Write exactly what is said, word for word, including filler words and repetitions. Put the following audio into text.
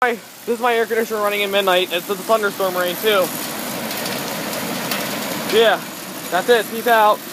This is my air conditioner running in midnight. It's the thunderstorm rain too. Yeah, that's it. Peace out.